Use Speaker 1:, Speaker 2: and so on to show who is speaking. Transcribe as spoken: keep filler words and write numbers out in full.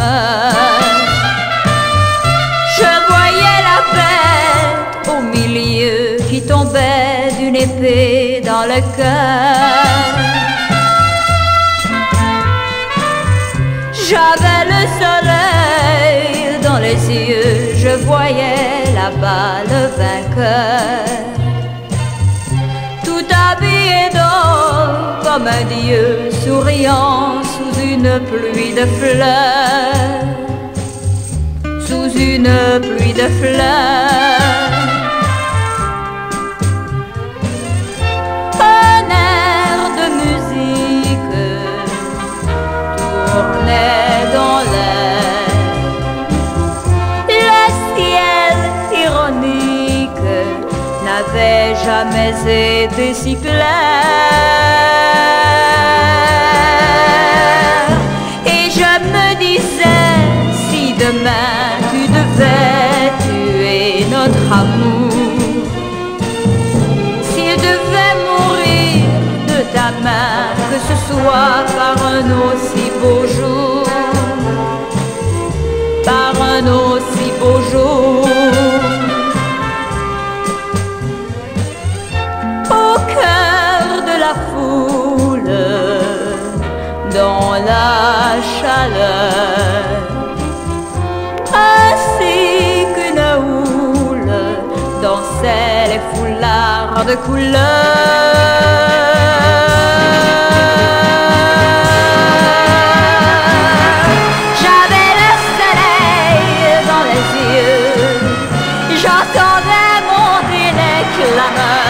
Speaker 1: Je voyais la bête au milieu qui tombait d'une épée dans le cœur. J'avais le soleil dans les yeux, je voyais là-bas le vainqueur. Tout habillé d'or comme un dieu, souriant sous une pluie de fleurs, sous une pluie de fleurs. Un air de musique tournait dans l'air, le ciel ironique n'avait jamais été si clair. Et je me disais, si demain tu devais tuer notre amour, s'il devait mourir de ta main, que ce soit par un aussi beau jour, par un aussi beau jour. Au cœur de la foule, dans la chaleur, ainsi qu'une houle dansaient les foulards de couleur. J'avais le soleil dans les yeux, j'entendais monter les clameurs.